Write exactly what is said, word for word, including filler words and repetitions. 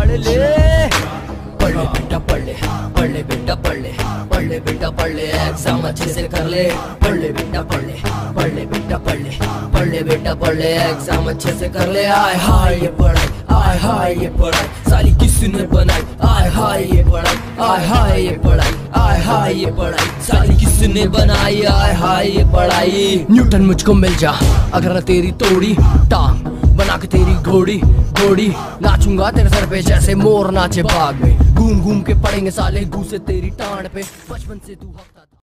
पढ़ ले पढ़ ले बेटा पढ़ ले पढ़ ले बेटा पढ़ ले पढ़ ले बेटा पढ़ ले एग्जाम अच्छे से कर ले पढ़ ले बेटा पढ़ ले पढ़ ले बेटा पढ़ ले पढ़ ले बेटा पढ़ ले एग्जाम अच्छे से कर ले। आय हाय ये पढ़ाई आय हाय ये पढ़ाई साली किसने बनाई आय हाय ये पढ़ाई आय हाय ये पढ़ाई आय हाय ये पढ़ाई साली किसने बनाई आय हाय ये पढ़ाई। न्यूटन मुझको मिल जा अगर न तेरी तोड़ी टांग बना के तेरी घोड़ी घोड़ी नाचूंगा तेरे सर पे जैसे मोर नाचे बाग में घूम घूम के पड़ेंगे साले घूसे तेरी टांड पे बचपन से तू हफ्ता